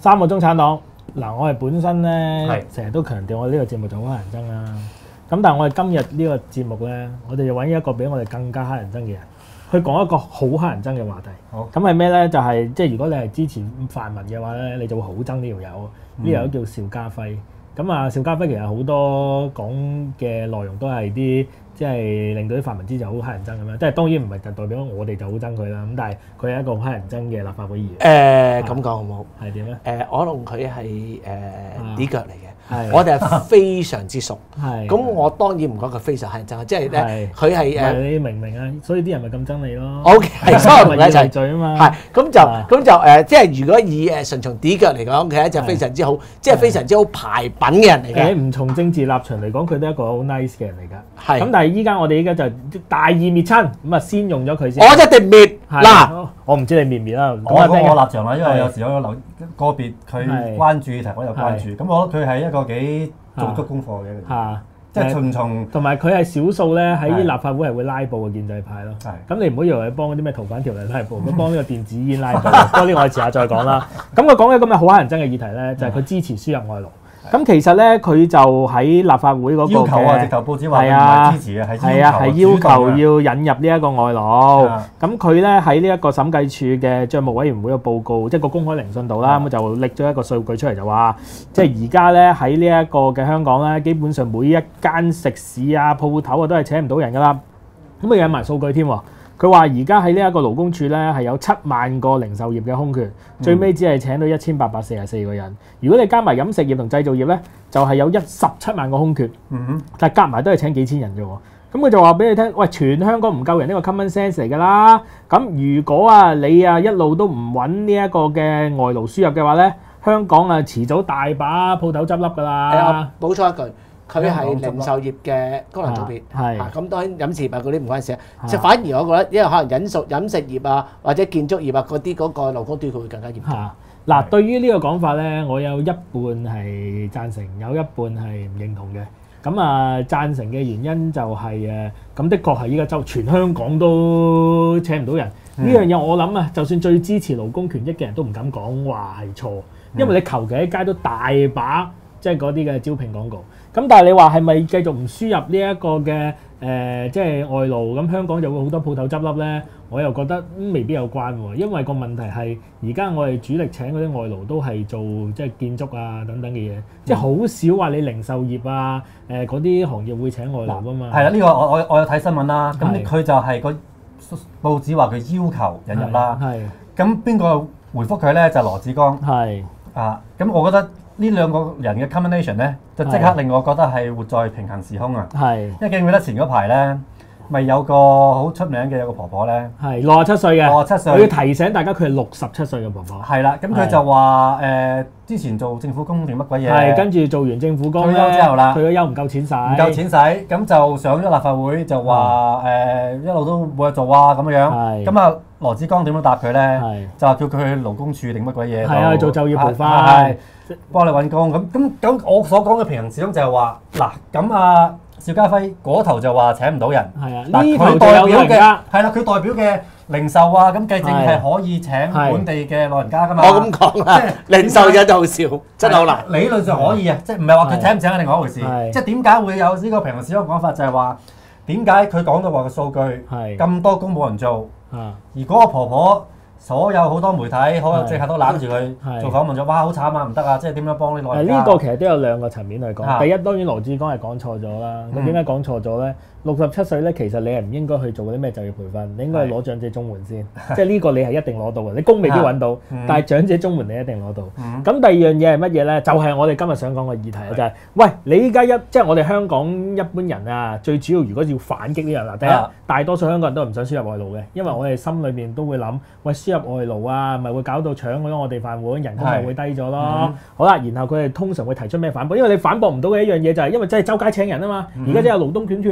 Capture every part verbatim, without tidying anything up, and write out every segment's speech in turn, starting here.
三個中產黨嗱，我哋本身咧成日都強調我哋呢個節目就好乞人憎啦。咁但係我哋今日呢個節目咧，我哋就揾一個比我哋更加乞人憎嘅人，去講一個好乞人憎嘅話題。好，咁係咩咧？就係、是、即係如果你係支持泛民嘅話咧，你就會好憎呢條友。呢條友叫邵家輝。咁啊，邵家輝其實好多講嘅內容都係啲即係令到啲泛民支持好乞人憎咁樣。即係當然唔係就代表我哋就好憎佢啦。咁但係佢係一個乞人憎嘅立法會議員。 誒咁講好唔好？ 係點咧？ 誒，我同佢係誒底腳嚟嘅。我哋係非常之熟，咁我當然唔講佢非常乞人憎，即係咧佢係誒， 你明唔明啊？所以啲人咪咁憎你咯。 O K， 所以唔係一齊嘴啊嘛。 係咁就咁就誒，即係如果以誒純從底腳嚟講，佢係一隻非常之好，即係非常之好牌品嘅人嚟嘅。 唔從政治立場嚟講，佢都係一個好 nice 嘅人嚟㗎。 係咁， 但係依家我哋依家就大義滅親，咁啊先用咗佢先。 我一定滅嗱， 我唔知你滅唔滅啦。 我講我立場啦，因為有時有留個別佢關注議題，我有關注。咁我覺得佢係一個幾做足功課嘅， 嚇， 即係從從同埋佢係少數咧喺立法會係會拉布嘅建制派咯。係，咁你唔好以為佢幫嗰啲咩逃犯條例拉布，佢幫呢個電子煙拉布。不過呢個我哋遲下再講啦。咁佢講嘅咁嘅好乞人憎嘅議題咧，就係佢支持輸入外勞。咁其實咧，佢就喺立法會嗰個要求啊，直頭報紙話唔係支持嘅，係啊，係要求要引入呢一個外勞。咁佢咧喺呢一個審計處嘅帳務委員會嘅報告，即係個公開聆訊度啦，咁就拎咗一個數據出嚟，就話，即係而家咧喺呢一個嘅香港咧，基本上每一間食肆啊、鋪頭啊都係請唔到人噶啦。咁佢引埋數據添喎。佢話而家喺呢一個勞工處咧係有七萬個零售業嘅空缺，最尾只係請到一千八百四十四個人。如果你加埋飲食業同製造業咧，就係、是、有一十七萬個空缺。嗯哼，但係夾埋都係請幾千人啫喎。咁佢就話俾你聽，喂，全香港唔夠人呢個 common sense 嚟㗎啦。咁如果啊你啊一路都唔揾呢一個嘅外勞輸入嘅話咧，香港啊遲早大把鋪頭執笠㗎啦。 誒，補充一句。佢係零售業嘅功能組別，係咁當然飲食業啊嗰啲唔關事啊，即係反而我覺得，因為可能飲熟飲食業啊或者建築業啊嗰啲嗰個勞工短缺會更加嚴重。 嗱，對於呢個講法咧，我有一半係贊成，有一半係唔認同嘅。咁啊，贊成嘅原因就係誒，咁的確係依家就全香港都請唔到人。呢樣嘢我諗啊，就算最支持勞工權益嘅人都唔敢講話係錯，因為你求其喺街都大把即係嗰啲嘅招聘廣告。咁但係你話係咪繼續唔輸入呢一個嘅誒、呃，即係外勞，咁香港就會好多鋪頭執笠咧？我又覺得、嗯、未必有關喎，因為個問題係而家我哋主力請嗰啲外勞都係做即係建築啊等等嘅嘢，嗯、即係好少話你零售業啊誒嗰啲行業會請外勞啊嘛。 係啦，呢、呢個我我我有睇新聞啦，咁佢就係個報紙話佢要求引入啦。係。咁邊個回覆佢咧？就係、羅致光。係。啊，咁我覺得。呢兩個人嘅 combination 咧，就即刻令我覺得係活在平行時空啊！係，因為記唔記得前嗰排咧，咪有個好出名嘅有個婆婆咧，係六十七歲嘅，六十七歲，我要提醒大家佢係六十七歲嘅婆婆。係啦，咁佢就話誒、呃，之前做政府工定乜鬼嘢？係，跟住做完政府工咧，退休之後啦，退咗休唔夠錢使，唔夠錢使，咁就上咗立法會就話誒、呃、一路都冇嘢做啊咁樣。係，咁啊羅致光點樣答佢咧？就話叫佢去勞工處定乜鬼嘢？係啊，做就業培訓。幫你揾工咁咁咁，我所講嘅平行時空就係話嗱，咁啊邵家輝嗰頭就話請唔到人，係啊，嗱佢代表嘅係啦，佢代表嘅零售啊，咁計正係可以請本地嘅老人家噶嘛。我咁講啦，零售嘢就好少，真係好難。理論上可以啊，即係唔係話佢請唔請係另外一回事，即係點解會有呢個平行時空講法就係話點解佢講到話個數據咁多工冇人做，而嗰個婆婆。所有好多媒體，所有政客都攬住佢做訪問咗，哇！好慘啊，唔得啊，即係點樣幫啲老人家？呢個其實都有兩個層面去講。第一，當然羅致光係講錯咗啦。咁點解講錯咗咧？六十七歲咧，其實你係唔應該去做嗰啲咩就業培訓，你應該係攞長者綜援先。即係呢個你係一定攞到嘅，你工未必揾到，但係長者綜援你一定攞到。咁第二樣嘢係乜嘢咧？就係我哋今日想講嘅議題啊，就係喂，你依家一即係我哋香港一般人啊，最主要如果要反擊呢樣嗱，第一大多數香港人都唔想輸入外勞嘅，因為我哋心裏面都會諗，喂，輸入外勞啊，咪會搞到搶咗我哋飯碗，人工咪會低咗咯。好啦，然後佢哋通常會提出咩反駁？因為你反駁唔到嘅一樣嘢就係因為真係周街請人啊嘛，而家真係勞動短缺啊嘛。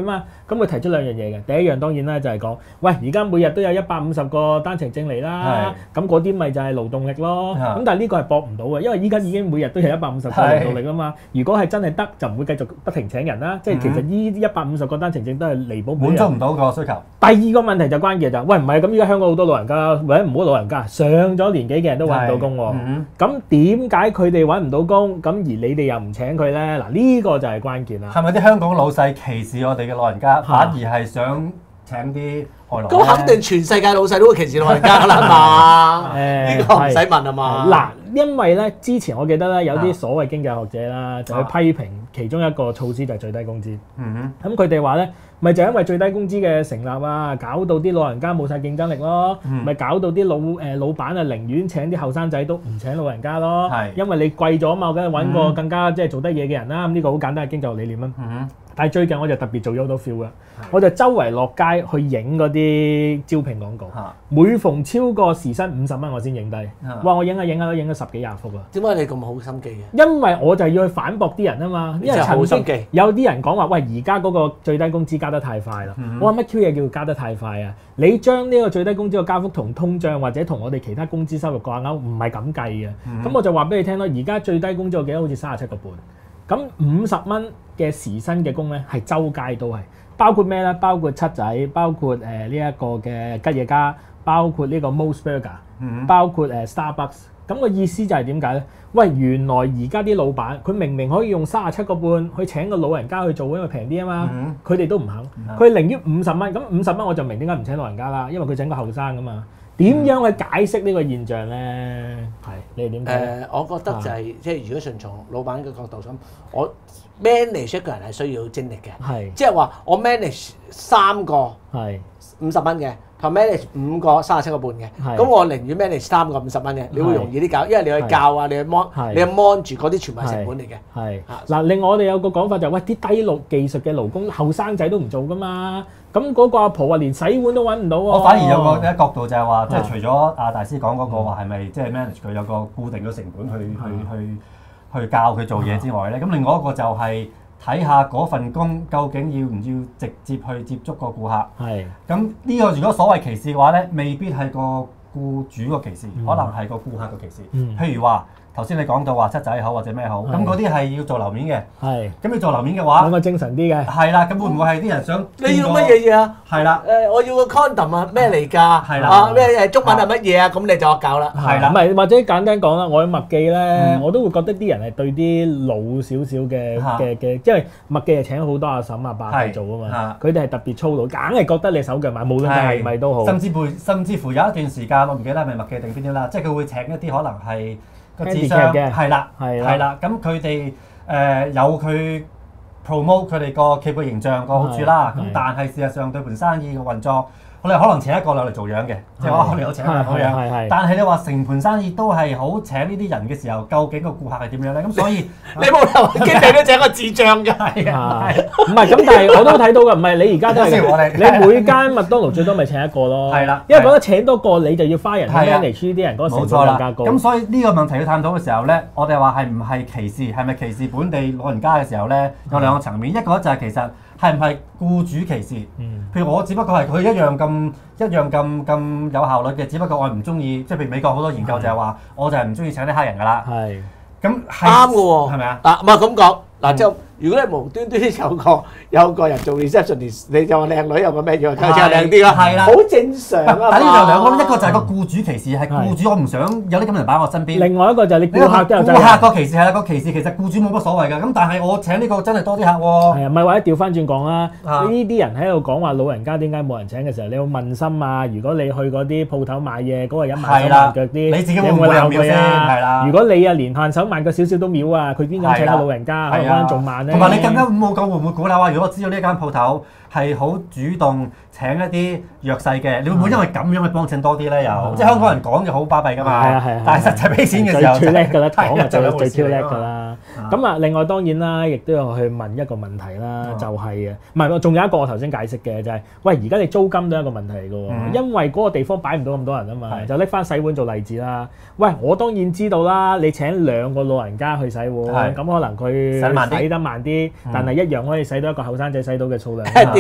咁佢提出兩樣嘢嘅，第一樣當然啦就係講，喂而家每日都有一百五十個單程證嚟啦，咁嗰啲咪就係勞動力咯。咁但係呢個係搏唔到嘅，因為依家已經每日都有一百五十個勞動力啊嘛。如果係真係得，就唔會繼續不停請人啦。即係其實呢一百五十個單程證都係彌補滿足唔到個需求。 第二個問題就關鍵就係，喂唔係咁，依家香港好多老人家，或者唔好老人家，上咗年紀嘅人都揾唔到工喎。咁點解佢哋揾唔到工？咁而你哋又唔請佢咧？嗱呢個就係關鍵啦。 係咪啲香港老細歧視我哋嘅老人家，反而係想請啲外來？ 咁肯定全世界老細都會歧視老人家㗎啦嘛。誒，呢個唔使問啊嘛。 嗱，因為咧之前我記得咧有啲所謂經濟學者啦，就去批評其中一個措施就係最低工資。嗯哼。咁佢哋話咧，咪就因為最低工資嘅成立啊，搞到啲老人家冇晒競爭力咯。咪搞到啲老誒老闆啊，寧願請啲後生仔都唔請老人家咯。係。因為你貴咗啊嘛，梗係揾個更加即係做得嘢嘅人啦。咁呢個好簡單嘅經濟學理念啦。嗯哼。但係最近我就特別做咗好多 feel 嘅，我就周圍落街去影嗰啲招聘廣告，每逢超過時薪五十蚊我先影低。哇！我影下影下都影咗十幾廿幅啊！ 點解你咁好心機嘅？ 因為我就要去反駁啲人啊嘛，因為曾經有啲人講話，喂而家嗰個最低工資加得太快啦。嗯、我話乜 Q 嘢叫加得太快啊？你將呢個最低工資嘅加幅同通脹或者同我哋其他工資收入掛鈎，唔係咁計嘅。咁、嗯、我就話俾你聽咯，而家最低工資我記得好似三十七個半。咁五十蚊嘅時薪嘅工咧，係周街都係，包括咩咧？包括七仔，包括誒呢一個嘅吉野家，包括呢個 Mos Burger，、嗯、包括誒 Starbucks。咁個意思就係點解咧？喂，原來而家啲老闆佢明明可以用三十七個半去請個老人家去做，因為平啲啊嘛。佢哋、嗯、都唔肯，佢寧願五十蚊。咁五十蚊我就明點解唔請老人家啦，因為佢請個後生噶嘛。點樣去解釋呢個現象咧？係你哋點睇？誒、 呃，我覺得就係、是、即係如果順從老闆嘅角度咁，我 manage 一個人係需要精力嘅，係即係話我 manage 三個係五十蚊嘅。同 manage 五個三十七個半嘅，咁我寧願 manage 三個五十蚊嘅，你會容易啲搞，因為你去教啊，你去 mon，你去 mon 住嗰啲全部係成本嚟嘅。係嗱，另外我哋有個講法就係，喂啲低勞技術嘅勞工後生仔都唔做噶嘛，咁嗰個阿婆話連洗碗都揾唔到喎。我反而有個一角度就係話，即係除咗阿大師講嗰個話係咪即係 manage 佢有個固定嘅成本去去去去教佢做嘢之外咧，咁另外一個就係。睇下嗰份工究竟要唔要直接去接觸個顧客？係咁呢個如果所謂歧視嘅話咧，未必係個僱主個歧視，嗯、可能係個顧客個歧視。嗯、譬如話。頭先你講到話七仔好或者咩好，咁嗰啲係要做樓面嘅。係。咁你做樓面嘅話，揾個精神啲嘅。係啦，咁會唔會係啲人想？你要乜嘢嘢啊？係啦。誒，我要個 condom 啊，咩嚟㗎？係啦。啊，咩誒中文係乜嘢啊？咁你就教啦。係啦。唔係或者簡單講啦，我喺麥記咧，我都會覺得啲人係對啲老少少嘅嘅嘅，因為麥記係請好多阿嬸阿伯去做啊嘛。佢哋係特別粗魯，硬係覺得你手腳慢，無論係咪都好。甚至乎甚至乎有一段時間，我唔記得係咪麥記定邊啲啦，即係佢會請一啲可能係。個智商嘅係啦，係啦，咁佢哋誒有佢 promote 佢哋個企業形象個好處啦，咁但係事實上對盤生意嘅運作，我哋可能請一個兩嚟做樣嘅，即係我哋有請一個咁樣，但係你話成盤生意都係好請呢啲人嘅時候，究竟個顧客係點樣咧？咁所以你冇理由經理都請個智障㗎，係啊，唔係咁，但係我都睇到㗎，唔係你而家都係你每間麥當勞最多咪請一個咯，係啦，因為覺得請多個你就要花人 manage 呢啲人嗰個成本更加高。咁所以呢個問題要探討嘅時候咧，我哋話係唔係歧視，係咪歧視本地老人家嘅時候咧，有兩個層面，一個就係其實。係唔係僱主歧視？嗯、譬如我只不過係佢一樣咁一樣咁咁有效率嘅，只不過我唔中意，即係譬如美國好多研究就係話，我就係唔中意請啲黑人㗎啦。係，咁啱嘅喎，係咪啊？嗱，唔係咁講，嗱就。如果你無端端有個有個人做 receptionist，你就話靚女有個咩樣，就係靚啲啦，係啦，好正常啊。但係呢就兩個，一個就係個僱主歧視，係僱主我唔想有啲咁嘅人擺喺我身邊。另外一個就係你顧客都有責任。顧客個歧視係啦，個歧視其實僱主冇乜所謂㗎。咁但係我請呢個真係多啲客喎。係啊，唔係或者調翻轉講啦。呢啲人喺度講話老人家點解冇人請嘅時候，你要問心啊。如果你去嗰啲鋪頭買嘢，嗰個人慢手慢腳啲，你自己會唔會鬧佢啊？係啦。如果你啊連限手慢腳少少都秒啊，佢邊敢請個老人家？係啊，仲慢咧。同埋你更加冇。會唔會鼓勵話？如果我知道呢間鋪頭係好主動請一啲弱勢嘅，你會唔會因為咁樣去幫襯多啲咧？又即係香港人講就好巴閉㗎嘛。係啊係啊。但係實際俾錢嘅時候，最叻㗎啦，講就最超叻㗎啦。咁啊，另外當然啦，亦都有去問一個問題啦，就係啊，唔係，仲有一個我頭先解釋嘅就係，喂，而家你租金都係一個問題㗎喎，因為嗰個地方擺唔到咁多人啊嘛，就拎翻洗碗做例子啦。喂，我當然知道啦，你請兩個老人家去洗碗，咁可能佢洗得慢啲，但係一樣可以洗到一個後生仔洗到嘅數量。調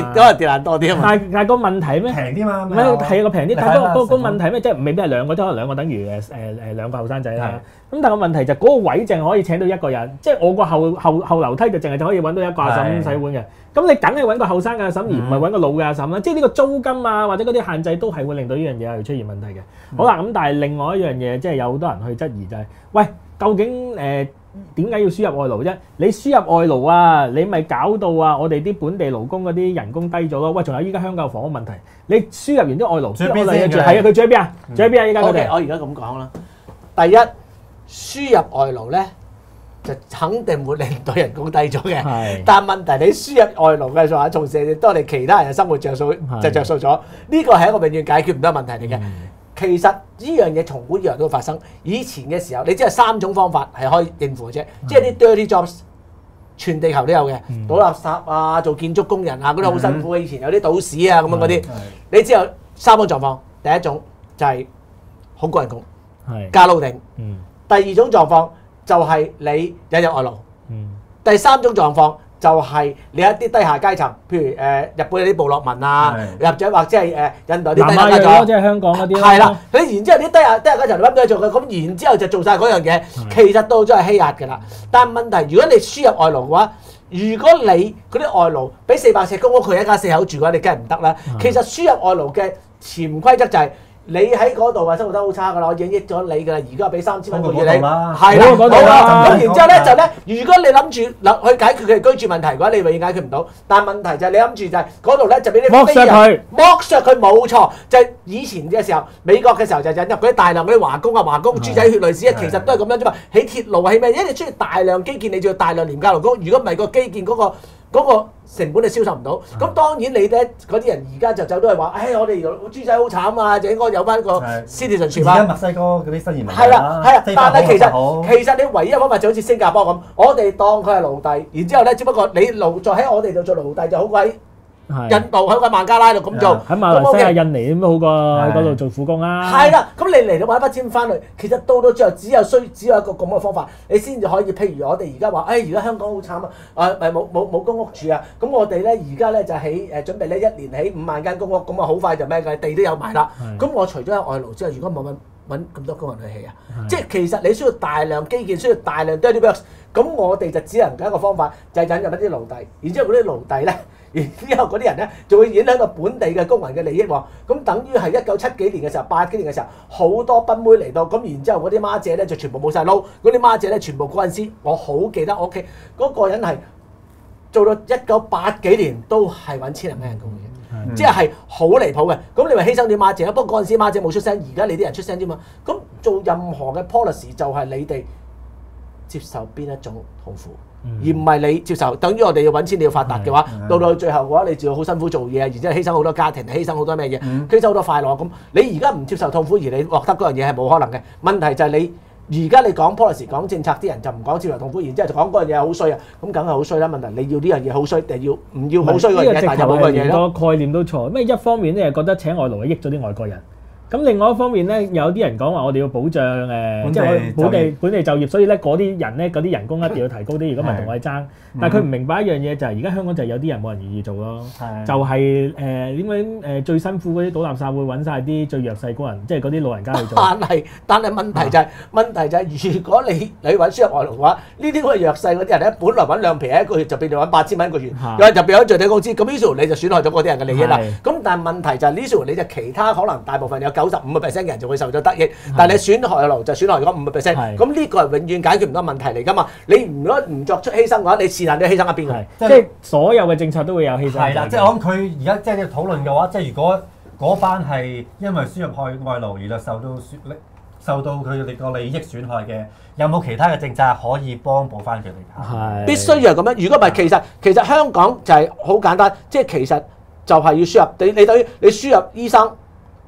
電嗰個電難多啲啊嘛。 但係但係個問題咩？ 平啲嘛， 唔係係個平啲，但係個個問題咩？即係未必係兩個，即可能兩個等於誒誒誒兩個後生仔啦。咁但係個問題就係嗰個位淨係可以請到一個人，即係我個後後後樓梯就淨係就可以揾到一個阿嬸洗碗嘅。咁你梗係揾個後生嘅阿嬸，而唔係揾個老嘅阿嬸啦。即係呢個租金啊，或者嗰啲限制都係會令到呢樣嘢係出現問題嘅。好啦，咁但係另外一樣嘢，即係有好多人去質疑就係，喂，究竟誒點解要輸入外勞啫？你輸入外勞啊，你咪搞到啊，我哋啲本地勞工嗰啲人工低咗咯。喂，仲有依家香港房屋問題，你輸入完啲外勞， 住邊先？ 係啊，佢住喺邊啊？住喺邊啊？依家佢哋。 我而家咁講啦，第一輸入外勞咧，就肯定會令到人工低咗嘅。但係問題你輸入外勞嘅時候，從事當你其他人嘅生活着數就着數咗，呢個係一個永遠解決唔到嘅問題嚟嘅。嗯、其實呢樣嘢從古以來都會發生。以前嘅時候，你只係三種方法係可以應付嘅啫，嗯、即係啲 dirty jobs，全地球都有嘅，嗯、倒垃圾啊，做建築工人啊，嗰啲好辛苦嘅。以前有啲倒屎啊咁樣嗰啲，你只有三種狀況。第一種就係好高人工，加撈定。嗯、第二種狀況就係你引入外勞，嗯、第三種狀況就係你一啲低下階層，譬如誒、呃、日本有啲部落民啊，入咗或者係誒印度啲低下階層， 即係香港嗰啲。 係啦，你然之後啲低下低下階層你乜都做嘅，咁然之後就做晒嗰樣嘢，其實到咗係欺壓㗎啦。但係問題，如果你輸入外勞嘅話，如果你嗰啲外勞俾四百尺公屋佢一家四口住嘅話，你梗係唔得啦。其實輸入外勞嘅潛規則就係、是。你喺嗰度話生活得好差㗎啦，我已經益咗你㗎啦，而家俾三千蚊個月你，係啦，好啦，咁然之後咧就咧，如果你諗住諗去解決佢哋居住問題嘅話，你永遠解決唔到。但係問題就係你諗住就係嗰度咧就俾啲剝削佢， 剝削佢冇錯，就係、是、以前嘅時候，美國嘅時候就引入嗰啲大量嗰啲華工啊、華工豬仔血淚史啊，其實都係咁樣啫嘛。起鐵路啊，起咩？因為你需要大量基建，你就要大量廉價勞工。如果唔係個基建嗰、那個。嗰個成本你銷售唔到，咁、嗯、當然你咧嗰啲人而家就走都係話，唉、哎，我哋豬仔好慘啊，就應該有翻個 citizenship 啊。而家墨西哥嗰啲新移民係啦，係啊，但係其實其實你唯一嘅方法就好似新加坡咁，我哋當佢係奴隸，然之後咧，只不過你奴在喺我哋度做奴隸就好鬼。印度喺個孟加拉度咁做， 喺馬來西亞、印尼咁都好過喺嗰度做苦工啊。 係啦，咁你嚟到買筆錢翻去，其實到到最後只有需只有一個咁嘅方法，你先至可以。譬如我哋而家話，誒而家香港好慘啊，啊咪冇冇冇公屋住啊，咁我哋咧而家咧就起誒準備咧一年起五萬間公屋，咁啊好快就咩嘅地都有埋啦。咁我除咗有外勞之外，如果冇揾揾咁多工人去起啊，即係其實你需要大量基建，需要大量 dirty works，咁我哋就只能夠一個方法，就係引入一啲奴隸，然之後嗰啲奴隸咧。然之後嗰啲人咧就會影響到本地嘅工人嘅利益喎，咁等於係一九七幾年嘅時候、八幾年嘅時候，好多賓妹嚟到，咁然之後嗰啲媽姐咧就全部冇晒撈，嗰啲媽姐咧全部嗰陣時，我好記得我屋企嗰個人係做到一九八幾年都係揾千零蚊人工嘅，嗯、即係好離譜嘅。咁你咪犧牲啲媽姐咯，不過嗰陣時媽姐冇出聲，而家你啲人出聲啫嘛。咁做任何嘅 policy 就係你哋接受邊一種痛苦。而唔係你接受，等於我哋要揾錢，你要發達嘅話，到到最後嘅話，你就要好辛苦做嘢，然之後犧牲好多家庭，犧牲好多咩嘢，犧牲好多快樂。咁你而家唔接受痛苦，而你獲得嗰樣嘢係冇可能嘅。問題就係你而家你講 policy 講政策，啲人就唔講接受痛苦，然之後就講嗰樣嘢好衰啊，咁梗係好衰啦。問題你要呢樣嘢好衰，定要唔要好衰嗰樣嘢？但係冇嗰樣嘢咯。 個概念都錯，咩一方面咧係覺得請外勞係益咗啲外國人。咁另外一方面咧，有啲人講話我哋要保障誒，即係本地本地就業，所以咧嗰啲人咧嗰啲人工一定要提高啲，如果唔係同我哋爭。但係佢唔明白一樣嘢就係而家香港就係有啲人冇人願意做咯，就係誒點解誒最辛苦嗰啲倒垃圾會揾晒啲最弱勢工人，即係嗰啲老人家去做。 但係但係問題就係問題就係，如果你你揾輸入外勞嘅話，呢啲咁嘅弱勢嗰啲人咧，本來揾兩皮一個月就變到揾八千蚊一個月，有人就變咗最低工資，咁呢條你就損害咗嗰啲人嘅利益啦。咁但係問題就係呢條你就其他可能大部分有九十五個 percent 嘅人就會受咗得益，但係你損害勞就損害咗五個 percent， 咁呢個係永遠解決唔到問題嚟㗎嘛。你如果唔作出犧牲嘅話，你是但都犧牲一邊嘅。 即係所有嘅政策都會有犧牲。 係啦，即係我諗佢而家即係你討論嘅話，即係如果嗰班係因為輸入外外勞而受到受到佢哋個利益損害嘅，有冇其他嘅政策可以幫補翻佢哋？ 係必須要係咁樣。如果唔係，其實其實香港就係好簡單，即係其實就係要輸入你你等於你輸入醫生，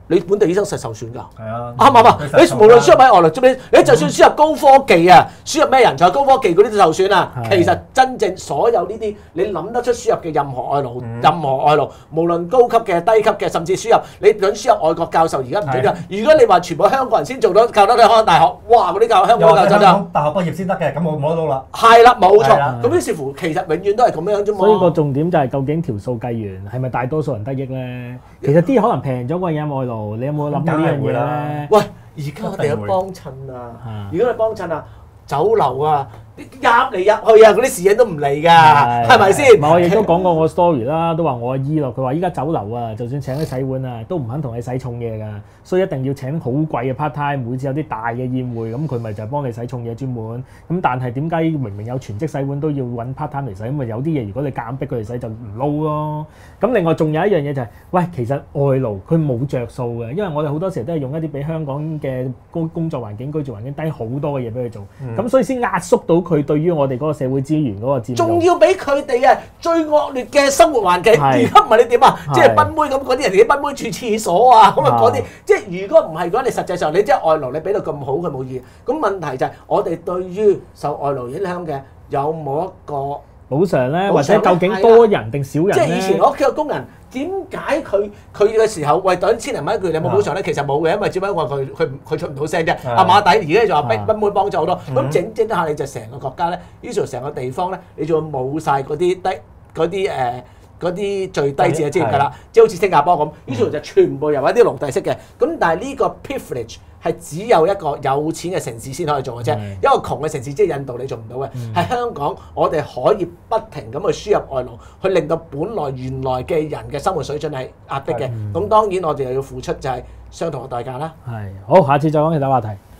你本地醫生實受損㗎。 係啊， 啱唔啱啊？你無論輸入喺外來，做咩？你就算輸入高科技啊，輸入咩人才高科技嗰啲都受損啊。其實真正所有呢啲你諗得出輸入嘅任何外勞，任何外勞，無論高級嘅、低級嘅，甚至輸入你想輸入外國教授，而家唔準㗎。如果你話全部香港人先做到教得你香港大學，哇！嗰啲教香港教授就大學畢業先得嘅，咁我冇得到啦。 係啦，冇錯。咁於是乎，其實永遠都係咁樣啫嘛。 所以個重點就係究竟條數計完係咪大多數人得益咧？其實啲可能平咗個引外勞，你有冇諗到呢樣嘢咧？ 喂，而家我哋有幫襯啊！而家你幫襯啊，酒樓啊，入嚟入去啊，嗰啲侍應都唔嚟㗎，係咪先？ 唔係，我亦都講過我 story 啦，都話我阿姨咯，佢話依家酒樓啊，就算請你洗碗啊，都唔肯同你洗重嘢㗎，所以一定要請好貴嘅 part time，每次有啲大嘅宴會，咁佢咪就係幫你洗重嘢專門。咁但係點解明明有全職洗碗都要揾 part time 嚟洗？因為有啲嘢如果你夾硬逼佢哋洗就唔撈咯。咁另外仲有一樣嘢就係、是，喂，其實外勞佢冇着數嘅，因為我哋好多時候都係用一啲比香港嘅工工作環境、居住環境低好多嘅嘢俾佢做，咁、嗯、所以先壓縮到佢對於我哋嗰個社會資源嗰個佔用， 仲要俾佢哋啊最惡劣嘅生活環境。而家唔係你點啊？即係賓妹咁嗰啲人哋啲賓妹住廁所啊，咁啊嗰啲，即係如果唔係嘅話，你實際上你即係外勞，你俾到咁好，佢冇意義。咁問題就係我哋對於受外勞影響嘅有冇一個補償咧，或者究竟多人定少人咧？ 即係以前我屋企嘅工人點解佢佢嘅時候為等千零蚊一個月，你有冇補償咧？其實冇嘅，因為只不過佢佢佢出唔到聲啫。阿馬底而家就話賓賓妹幫咗好多，咁整整下你就成個國家咧，於是成個地方咧，你仲冇晒嗰啲低嗰啲誒嗰啲最低賤嘅職業㗎啦，即係好似新加坡咁，於是就全部由一啲奴隸式嘅。咁但係呢個 privilege 係只有一個有錢嘅城市先可以做嘅啫，一個窮嘅城市即係印度你做唔到嘅。喺香港我哋可以不停咁去輸入外勞，去令到本來原來嘅人嘅生活水準係壓迫嘅。咁當然我哋又要付出就係相同嘅代價啦。 係，好，下次再講其他話題。